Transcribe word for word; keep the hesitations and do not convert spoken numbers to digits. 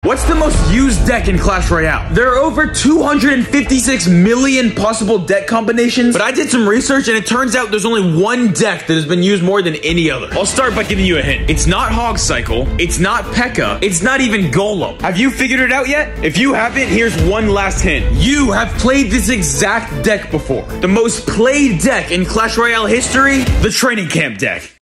What's the most used deck in Clash Royale? There are over two hundred fifty-six million possible deck combinations, but I did some research and it turns out there's only one deck that has been used more than any other. I'll start by giving you a hint. It's not Hog Cycle, it's not P E K K A, it's not even Golem. Have you figured it out yet? If you haven't, here's one last hint. You have played this exact deck before. The most played deck in Clash Royale history, the Training Camp deck.